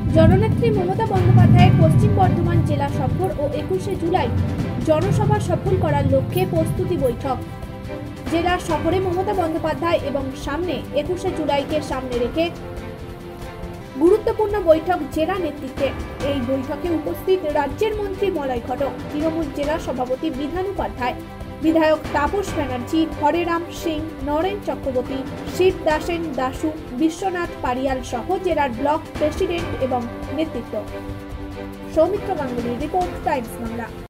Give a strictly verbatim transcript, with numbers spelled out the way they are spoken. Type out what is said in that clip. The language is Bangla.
জননেত্রী মমতা বন্দ্যোপাধ্যায়ের পশ্চিম বর্ধমান জেলা সফর ও একুশে জুলাই জনসভা সফল করার লক্ষ্যে প্রস্তুতি বৈঠক। জেলা সফরে মমতা বন্দ্যোপাধ্যায় এবং সামনে একুশে জুলাইকে সামনে রেখে গুরুত্বপূর্ণ বৈঠক জেলা নেতৃত্বে। এই বৈঠকে উপস্থিত রাজ্যের মন্ত্রী মলয় ঘটক, তৃণমূল জেলা সভাপতি বিধান উপাধ্যায়, বিধায়ক তাপস ব্যানার্জি, হরেরাম সিং, নরেন চক্রবর্তী, শিব দাসেন দাসু, বিশ্বনাথ পারিয়াল সহ জেলার ব্লক প্রেসিডেন্ট এবং নেতৃত্ব। সৌমিত্র গাঙ্গুলির রিপোর্ট, টাইমস বাংলা।